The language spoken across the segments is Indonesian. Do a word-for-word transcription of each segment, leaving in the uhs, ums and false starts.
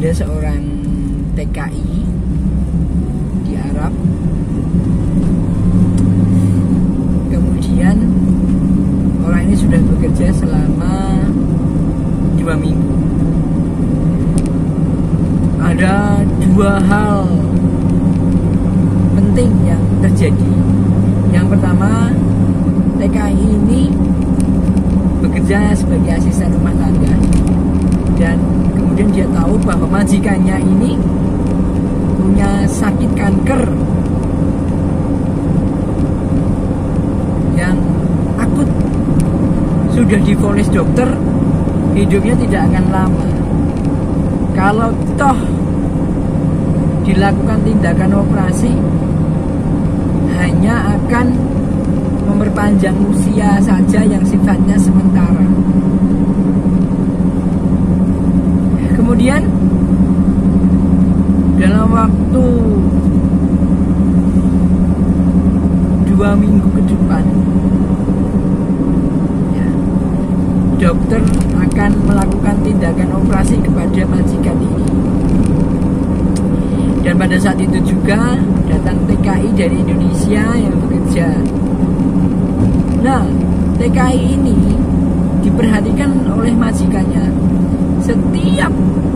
ada seorang T K I di Arab. Kemudian orang ini sudah bekerja selama dua minggu. Ada dua hal penting yang terjadi. Yang pertama, T K I ini bekerja sebagai asisten rumah tangga, dan kemudian dia tahu bahwa majikannya ini punya sakit kanker yang akut. Sudah divonis dokter hidupnya tidak akan lama. Kalau toh dilakukan tindakan operasi, hanya akan memperpanjang usia saja yang sifatnya sementara. Kemudian dalam waktu dua minggu ke depan, ya, dokter akan melakukan tindakan operasi kepada majikan ini. Dan pada saat itu juga datang T K I dari Indonesia yang bekerja. Nah, T K I ini diperhatikan oleh majikannya setiap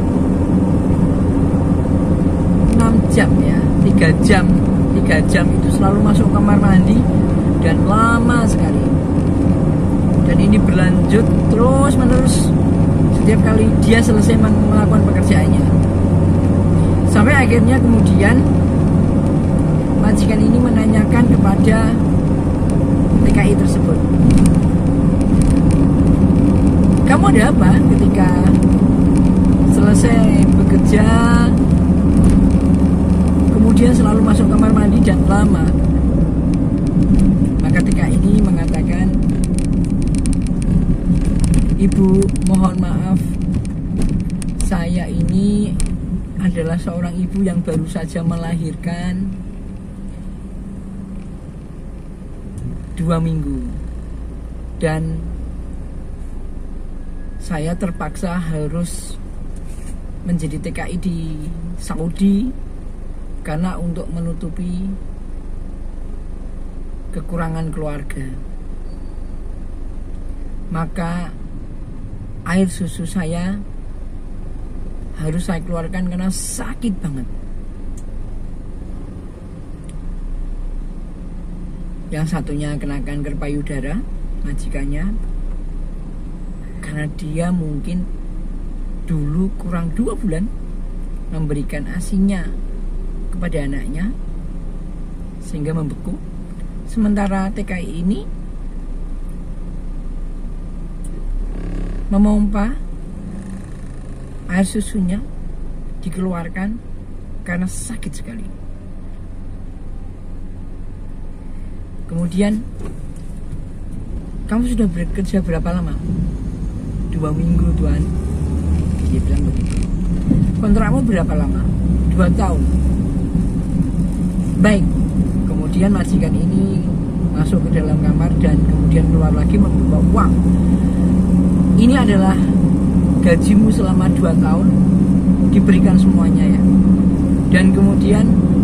enam jam ya, tiga jam. tiga jam itu selalu masuk kamar mandi dan lama sekali. Dan ini berlanjut terus menerus setiap kali dia selesai melakukan pekerjaannya. Sampai akhirnya kemudian majikan ini menanyakan kepada T K I tersebut, "Kamu ada apa ketika selesai bekerja kemudian selalu masuk kamar mandi dan lama?" Maka T K I ini mengatakan, "Ibu, mohon maaf, saya ini adalah seorang ibu yang baru saja melahirkan dua minggu, dan saya terpaksa harus menjadi T K I di Saudi karena untuk menutupi kekurangan keluarga. Maka air susu saya harus saya keluarkan karena sakit banget." Yang satunya kena kanker payudara, majikannya, karena dia mungkin dulu kurang dua bulan memberikan asinya kepada anaknya sehingga membeku. Sementara T K I ini memompa air susunya, dikeluarkan karena sakit sekali. Kemudian, "Kamu sudah bekerja berapa lama?" "Dua minggu, Tuan." Dia bilang begitu. "Kontrakmu berapa lama?" "Dua tahun." "Baik." Kemudian majikan ini masuk ke dalam kamar dan kemudian keluar lagi membawa uang. "Ini adalah gajimu selama dua tahun, diberikan semuanya ya." Dan kemudian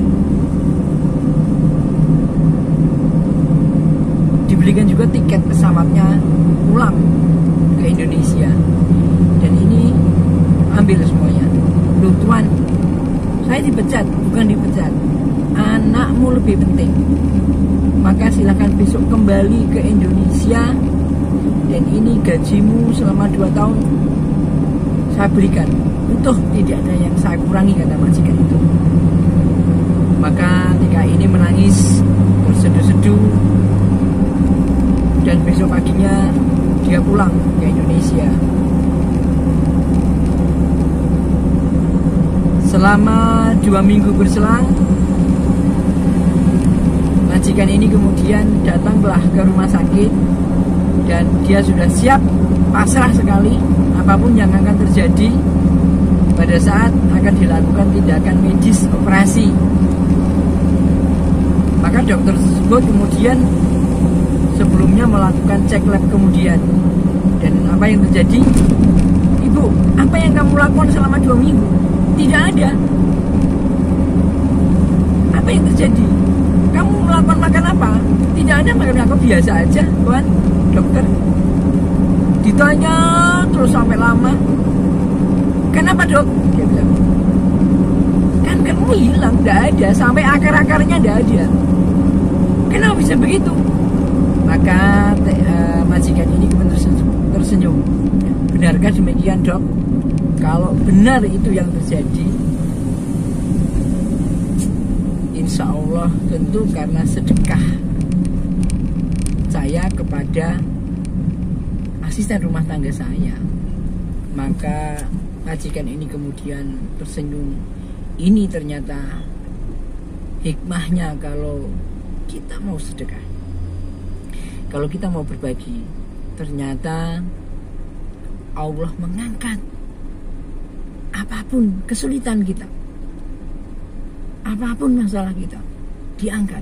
diberikan juga tiket pesawatnya pulang ke Indonesia. Dan ini ambil semuanya. "Loh Tuan, saya dipecat." "Bukan dipecat, anakmu lebih penting. Maka silakan besok kembali ke Indonesia, dan ini gajimu selama dua tahun saya berikan. Utuh, tidak ada yang saya kurangi," kata majikan itu. Maka T K I ini menangis berseduh-seduh, dan besok paginya dia pulang ke Indonesia. Selama dua minggu berselang, majikan ini kemudian datanglah ke rumah sakit, dan dia sudah siap, pasrah sekali apapun yang akan terjadi pada saat akan dilakukan tindakan medis operasi. Maka dokter tersebut kemudian sebelumnya melakukan cek lab kemudian. Dan apa yang terjadi? "Ibu, apa yang kamu lakukan selama dua minggu?" Tidak ada. Apa yang terjadi? Kamu melakukan makan apa? Tidak ada, makan aku biasa aja, Tuan dokter. Ditanya terus sampai lama. Kenapa, Dok? Dia bilang. Kan kamu hilang, tidak ada, sampai akar-akarnya tidak ada. Kenapa bisa begitu? Maka uh, majikan ini kemudian tersenyum, tersenyum. Benarkah demikian, Dok? Kalau benar itu yang terjadi, insya Allah tentu karena sedekah saya kepada asisten rumah tangga saya. Maka majikan ini kemudian tersenyum. Ini ternyata hikmahnya kalau kita mau sedekah, kalau kita mau berbagi, ternyata Allah mengangkat apapun kesulitan kita, apapun masalah kita, diangkat.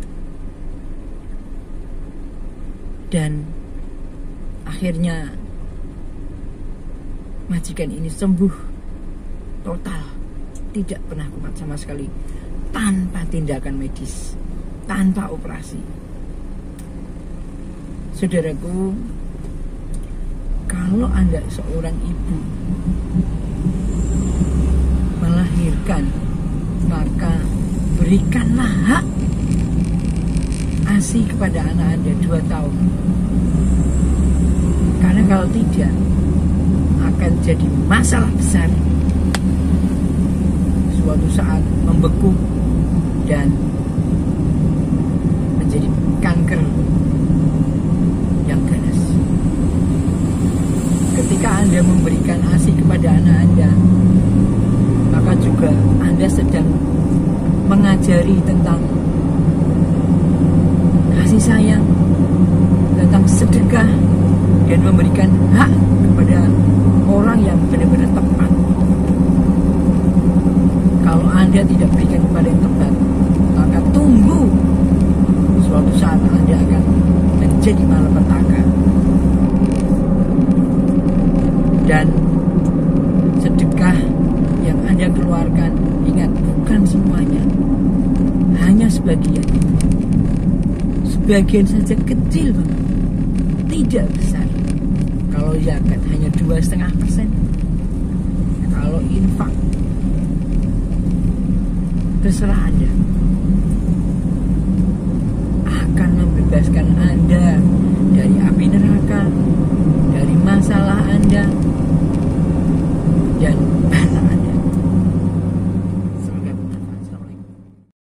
Dan akhirnya majikan ini sembuh total, tidak pernah kumat sama sekali, tanpa tindakan medis, tanpa operasi. Saudaraku, kalau Anda seorang ibu melahirkan, maka berikanlah hak ASI kepada anak Anda dua tahun. Karena kalau tidak, akan jadi masalah besar. Suatu saat membeku dan menjadi kanker yang ganas. Ketika Anda memberikan ASI kepada anak Anda, maka juga Anda sedang mengajari tentang kasih sayang, tentang sedekah, dan memberikan hak kepada orang yang benar-benar tepat. Kalau Anda tidak berikan kepada yang tepat, maka tunggu suatu saat Anda akan menjadi malapetaka. Dan sedekah yang Anda keluarkan, ingat, bukan semuanya, hanya sebagian. Sebagian saja kecil banget, tidak besar. Kalau zakat hanya dua setengah persen. Kalau infak, terserah Anda, akan membebaskan Anda dari api neraka, dari masalah Anda,